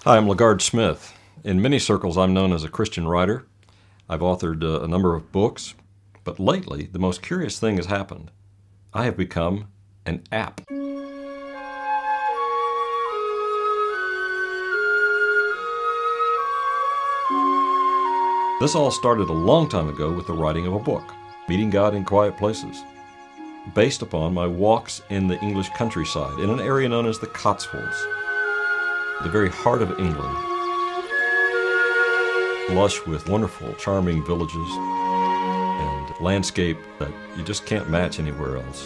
Hi, I'm LaGarde Smith. In many circles, I'm known as a Christian writer. I've authored a number of books, but lately, the most curious thing has happened. I have become an app. This all started a long time ago with the writing of a book, Meeting God in Quiet Places, based upon my walks in the English countryside in an area known as the Cotswolds, the very heart of England, lush with wonderful, charming villages and landscape that you just can't match anywhere else.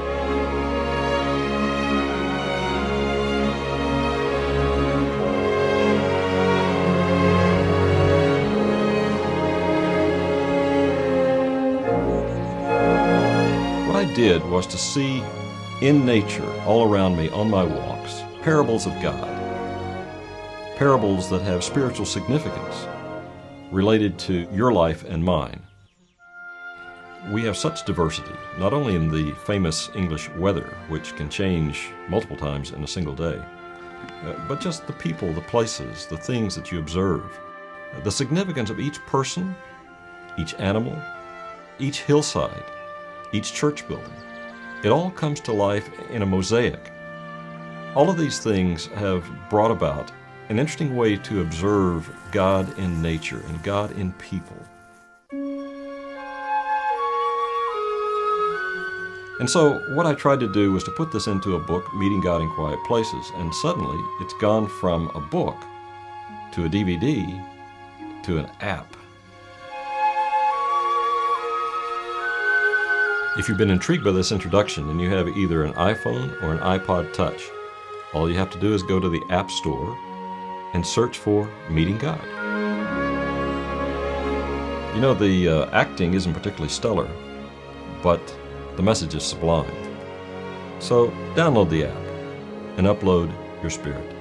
What I did was to see in nature, all around me on my walks, parables of God. Parables that have spiritual significance related to your life and mine. We have such diversity, not only in the famous English weather, which can change multiple times in a single day, but just the people, the places, the things that you observe, the significance of each person, each animal, each hillside, each church building. It all comes to life in a mosaic. All of these things have brought about an interesting way to observe God in nature and God in people. And so what I tried to do was to put this into a book, Meeting God in Quiet Places, and suddenly it's gone from a book to a DVD to an app. If you've been intrigued by this introduction and you have either an iPhone or an iPod Touch, all you have to do is go to the App Store and search for Meeting God. You know, the acting isn't particularly stellar, but the message is sublime. So download the app and upload your spirit.